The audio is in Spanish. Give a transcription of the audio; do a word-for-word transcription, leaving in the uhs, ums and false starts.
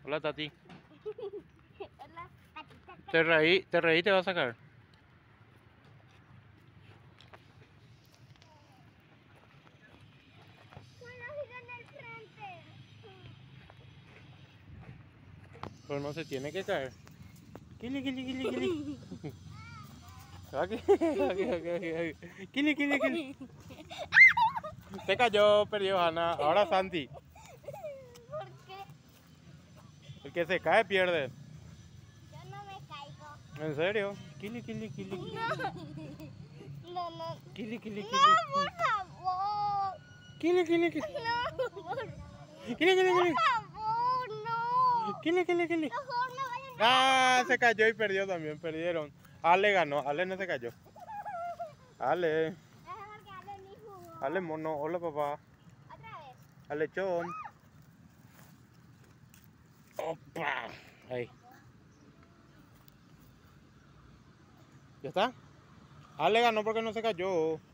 Hola, Tati. Hola, patita. Te reí, te reí, te va a sacar. Bueno, sigue en el frente. Pero no se tiene que caer. Kili, kili, kili, kili. Aquí, aquí, aquí, aquí. Kili, kili, kili. Se cayó, perdió Ana. Ahora Santi. ¿Por qué? El que se cae pierde. Yo no me caigo. ¿En serio? Kili, kili, kili. No, no, no. Kili, kili, kili. No, por favor. Kili, kili, kili. No, por, Kili, kili, por kili. favor, no. Kili, kili, kili. Mejor me vayan a... Ah, se cayó y perdió también. Perdieron. Ale ganó. Ale no se cayó. Ale. Es mejor que hable mi jugo. Ale mono. Hola, papá. Otra vez. Ale chon. Opa. Ahí. ¿Ya está? Ale ganó porque no se cayó.